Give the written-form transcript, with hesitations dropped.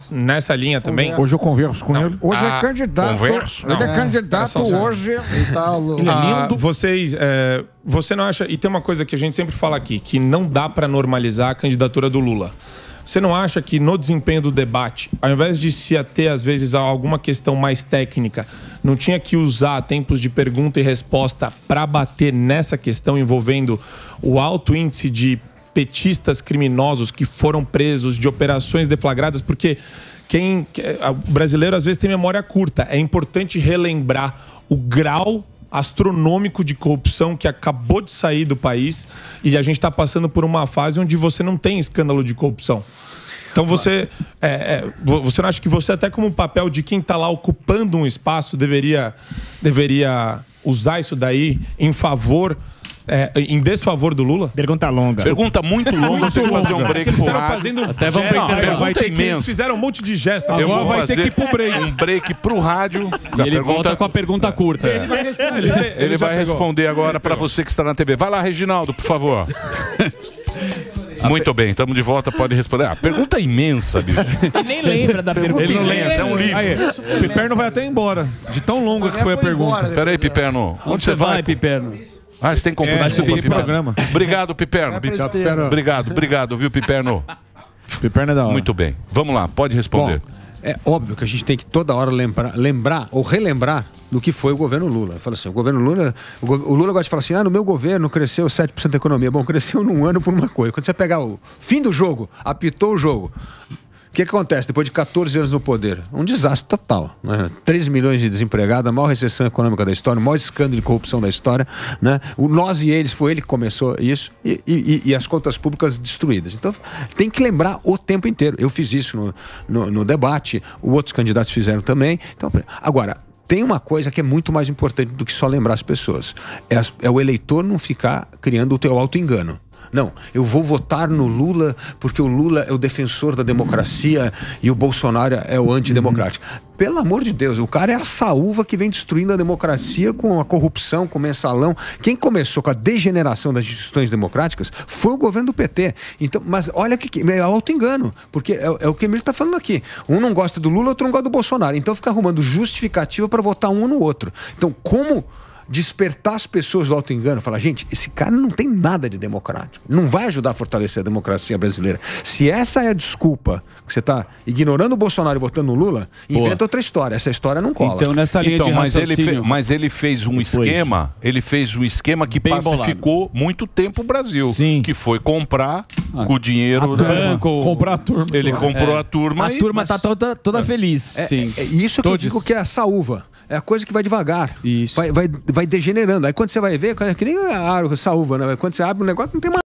nessa linha também? Hoje eu converso com ele. Hoje é candidato. Converso? Ele é candidato hoje. Ele é lindo. Você não acha... E tem uma coisa que a gente sempre fala aqui, que não dá para normalizar a candidatura do Lula. Você não acha que no desempenho do debate, ao invés de se ater, às vezes, a alguma questão mais técnica, não tinha que usar tempos de pergunta e resposta para bater nessa questão envolvendo o alto índice de petistas criminosos que foram presos, de operações deflagradas? Porque o brasileiro, às vezes, tem memória curta. É importante relembrar o grau astronômico de corrupção que acabou de sair do país, e a gente está passando por uma fase onde você não tem escândalo de corrupção. Então você não acha que você, até como papel de quem está lá ocupando um espaço, deveria usar isso daí em favor... em desfavor do Lula? Pergunta longa. Pergunta muito longa. Tem que fazer um break pro rádio. Até vamos pergunta imensa. Eles fizeram um monte de gesto. Eu Agora vou vai fazer ter que ir pro break. um break pro rádio. E ele volta com a pergunta curta. Ele vai responder agora para você que está na TV. Vai lá, Reginaldo, por favor. Muito bem, estamos de volta, pode responder. Pergunta imensa, bicho. Ele nem lembra da pergunta. Ele não lembra, é um livro. Aí, o Piperno vai até embora, de tão longa que foi a pergunta. Peraí, Piperno. Onde você vai, Piperno? Ah, você tem compromisso subir com o esse programa. Obrigado, Piperno. Obrigado, viu, Piperno? Piperno é da hora. Muito bem. Vamos lá, pode responder. Bom, é óbvio que a gente tem que toda hora lembrar ou relembrar do que foi o governo Lula. Fala assim, o governo Lula... O Lula gosta de falar assim, no meu governo cresceu 7% da economia. Bom, cresceu num ano por uma coisa. Quando você pegar o fim do jogo, apitou o jogo... O que acontece depois de 14 anos no poder? Um desastre total, né? 13 milhões de desempregados, a maior recessão econômica da história, o maior escândalo de corrupção da história, né? O nós e eles, foi ele que começou isso, e as contas públicas destruídas. Então, tem que lembrar o tempo inteiro. Eu fiz isso no debate, outros candidatos fizeram também. Então, agora, tem uma coisa que é muito mais importante do que só lembrar as pessoas. É o eleitor não ficar criando o teu auto-engano. Não, eu vou votar no Lula porque o Lula é o defensor da democracia e o Bolsonaro é o antidemocrático. Pelo amor de Deus, o cara é a saúva que vem destruindo a democracia com a corrupção, com o mensalão. Quem começou com a degeneração das instituições democráticas foi o governo do PT. Então, mas olha que é auto-engano, porque é o que ele está falando aqui. Um não gosta do Lula, outro não gosta do Bolsonaro. Então fica arrumando justificativa para votar um no outro. Então, como despertar as pessoas do auto-engano, falar, gente, esse cara não tem nada de democrático, não vai ajudar a fortalecer a democracia brasileira. Se essa é a desculpa, que você está ignorando o Bolsonaro e votando no Lula, inventa outra história, essa história não cola. Então, nessa linha de raciocínio... Mas ele fez um esquema, que bem pacificou bolado. Muito tempo o Brasil. Sim. Que foi comprar com o dinheiro... Comprar a turma. Ele comprou a turma A turma está toda feliz. Sim. É isso que eu digo que é a saúva. É a coisa que vai devagar. Isso. Vai degenerando. Aí quando você vai ver, é que nem a saúva, né? Quando você abre um negócio, não tem mais.